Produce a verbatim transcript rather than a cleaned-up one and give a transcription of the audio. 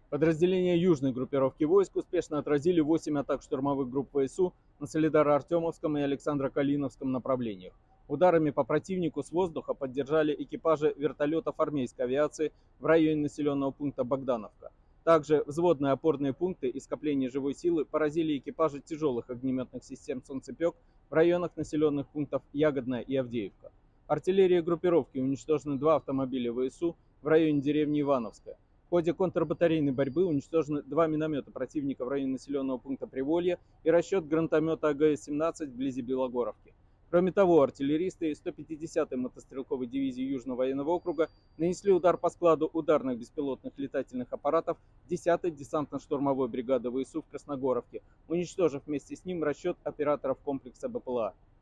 Подразделения южной группировки войск успешно отразили восемь атак штурмовых групп ВСУ на Солидаро-Артемовском и Александро-Калиновском направлениях. Ударами по противнику с воздуха поддержали экипажи вертолетов армейской авиации в районе населенного пункта Богдановка. Также взводные опорные пункты и скопления живой силы поразили экипажи тяжелых огнеметных систем «Солнцепек» в районах населенных пунктов Ягодная и Авдеевка. Артиллерия группировки уничтожены два автомобиля ВСУ в районе деревни Ивановская. В ходе контрбатарейной борьбы уничтожены два миномета противника в районе населенного пункта Приволье и расчет гранатомета А Г С семнадцать вблизи Белогоровки. Кроме того, артиллеристы сто пятидесятой мотострелковой дивизии Южного военного округа нанесли удар по складу ударных беспилотных летательных аппаратов десятой десантно-штурмовой бригады ВСУ в Красногоровке, уничтожив вместе с ним расчет операторов комплекса Б П Л А.